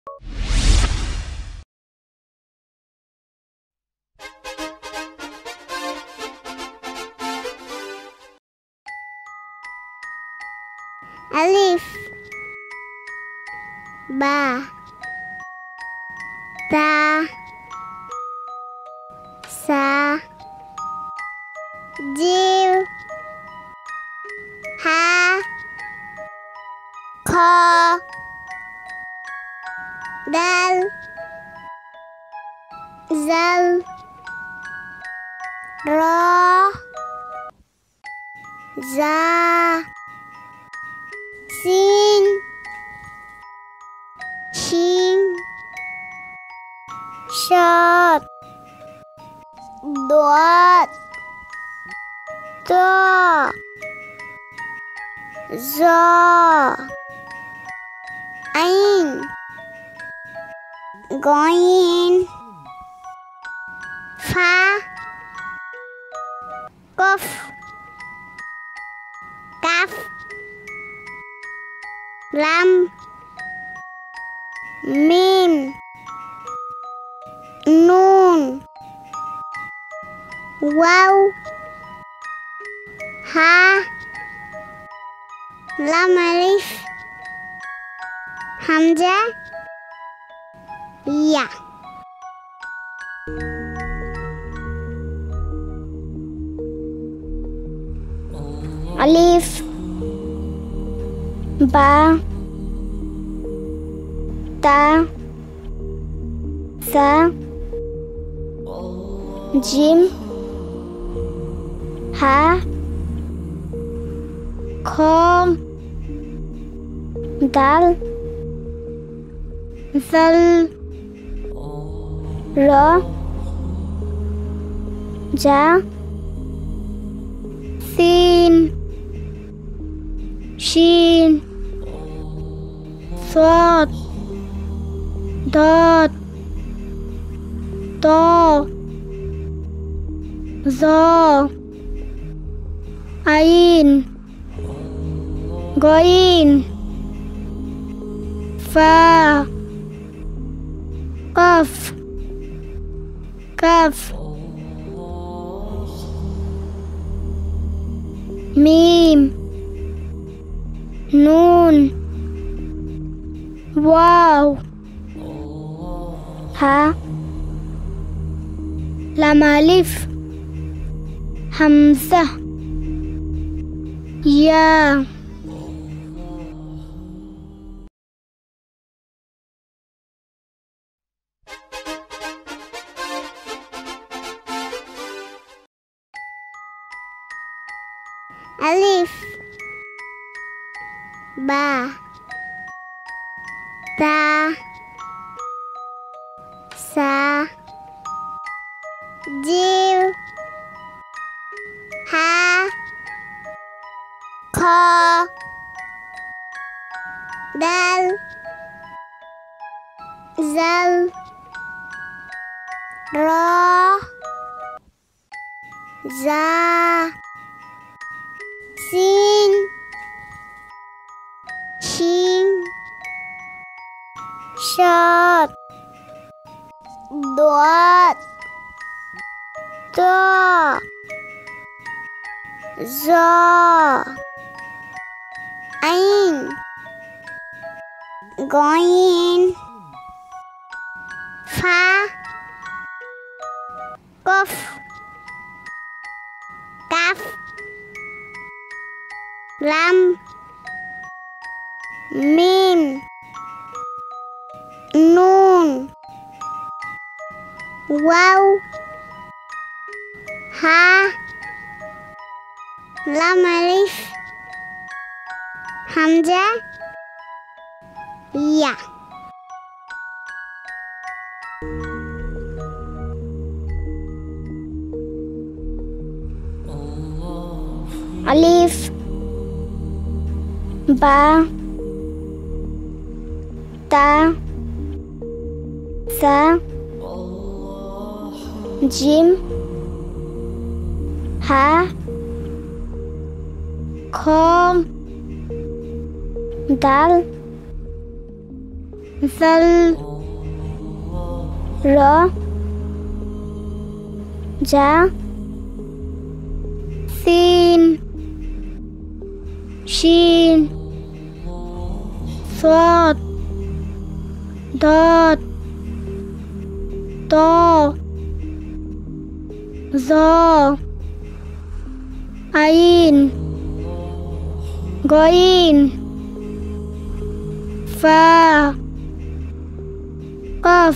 Alif Ba Ta Sa Jim Ha Kho Dal Zal Ra Za Sin Shin Shot Dot Do Zo Ain Goin Fa Kof Kaf Lam Mim Nun Waw Ha Lam Alif Hamzah Ya. Alif Ba Ta Sa Jim Ha Kho Dal Zal Ra Ja Sin Shin Sod Dot Do Zo Ain Goin Fa Qaf Kaf Mim Nun Waw Ha Lam Alif Hamzah Ya. Alif Ba Ta Sa Jim Ha Kho Dal Zal Ra Za Sin Shin Shot Dot Do Zo Ain Goin Fa Kof Kaf Lam Mim Nun Waw Ha Lam Alif Hamzah Ya. Alif Ba Ta Sa Jim Ha Kho Dal zal ra ja sin shin sad dad ta za ain goin fa qaf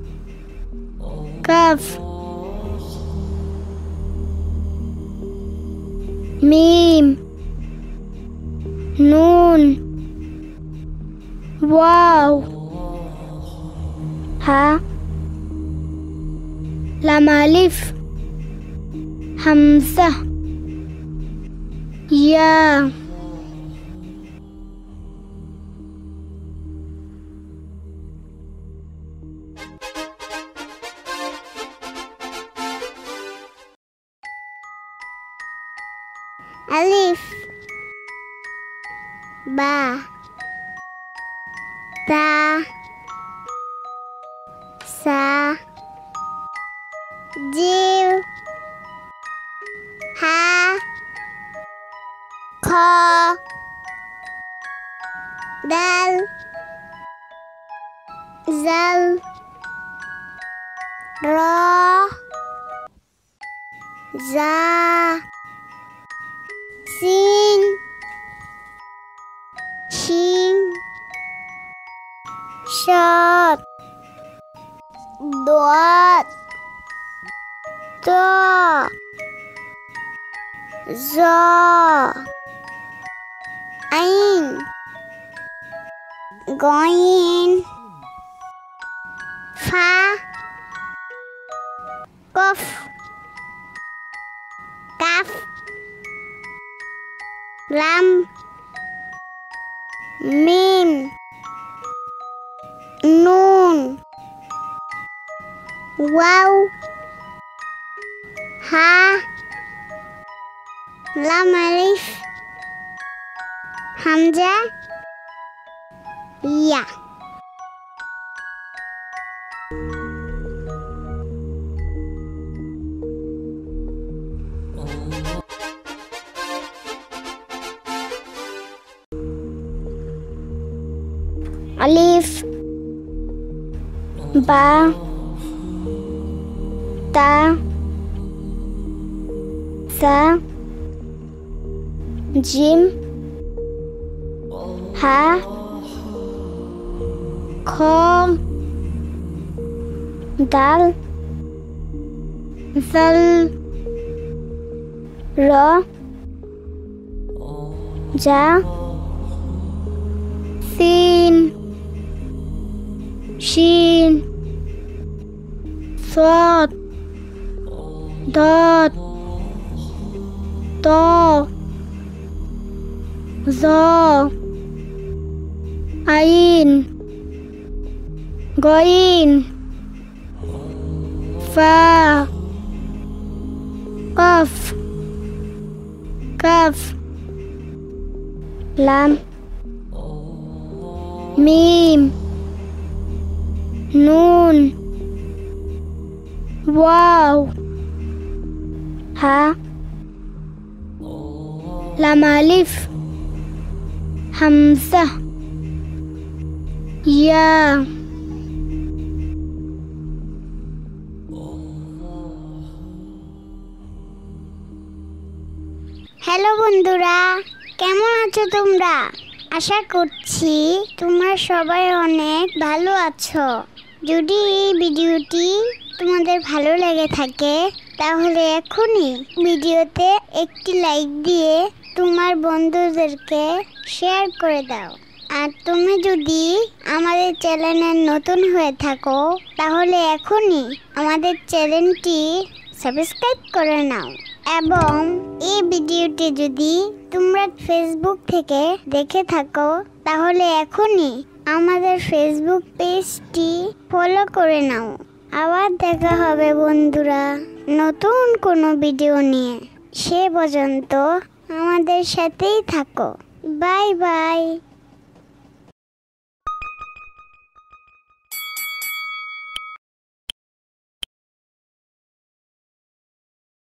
kaf mim nun waw ha lam alif hamzah ya Alif Ba Ta Sa Jim Ha Kha Dal Zal Ra Za Sin Shin Shad Dot Ta Za Ain Goin Fa Qaf Kaf lam mim nun waw ha lam alif hamza ya Alif Ba Ta Sa Jim Ha Kha Dal Zal Ra Ja Sin Shin Sad Dad Ta Za Ain Goin Fa Qaf Kaf Lam Mim Nun Waw Ha Lam Alif Hamzah Ya hello বন্ধুরা, কেমন আছো তোমরা? আশা করছি তোমরা সবাই অনেক ভালো আছো। যদি এই ভিডিওটি তোমাদের ভালো লেগে থাকে তাহলে এখনই ভিডিওতে একটি লাইক দিয়ে তোমার বন্ধুদেরকে শেয়ার করে দাও। আর তুমি যদি আমাদের চ্যানেলে নতুন হয়ে থাকো তাহলে এখনই আমাদের চ্যানেলটি সাবস্ক্রাইব করে নাও। এবং এই ভিডিওটি যদি তোমরা ফেসবুক থেকে দেখে থাকো তাহলে এখনই আমাদের ফেসবুক পেজটি ফলো করে নাও। আবার দেখা হবে বন্ধুরা নতুন কোনো ভিডিও নিয়ে। সে পর্যন্ত আমাদের সাথেই থাকো। Bye by.